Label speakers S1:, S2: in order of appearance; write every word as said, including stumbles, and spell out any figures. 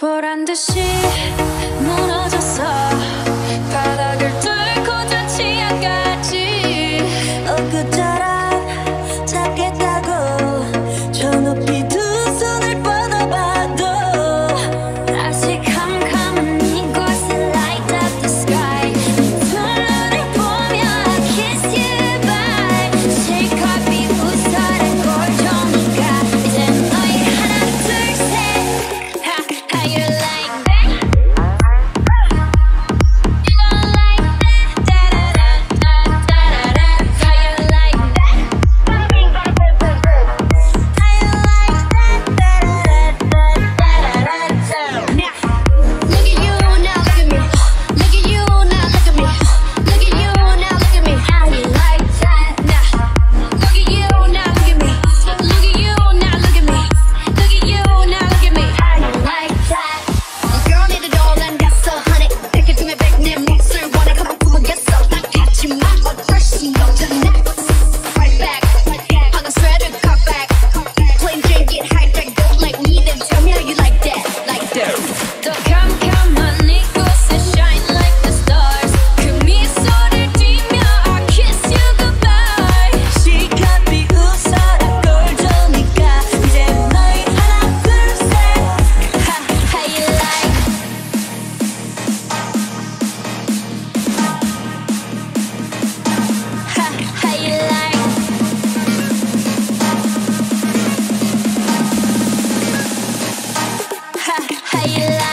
S1: 보란 듯이 무너졌어. 바닥을 뚫고 저 치아까지 엊그처럼 잡겠다고 저 높이 두 손을 뻗어봐도 다시 캄캄한 이곳을 light up the sky. 두 눈을 보며 I kiss you bye. 실컷 비웃어라 꼴종이가 이제 너희 하나 둘 셋. How you like that? You gon' like that? Da da da da da da. How you like that? How you like that? Da da da da da da. Now, look at you now, look at me. Look at you now, look at me. Look at you now, look at me. How you like that? Now, look at you now, look at me. Look at you now, look at me. Look at you now, look at me. How you like that? Girl need it all and that's a honey. Take it to me back, 내 몫을 원해. Come on, come on, get some. 난 catching my first no tonight. Right back, on the sweater, cut back. Plain drink, get hijacked. Don't like me, then tell me how you like that, like that. 더 캄캄한 이곳에 shine like the stars. 그 미소를 띠며 I kiss you goodbye. 실컷 비웃어라 꼴종이가 이제 너희 하나 둘 셋. How you like? How you like? How you like?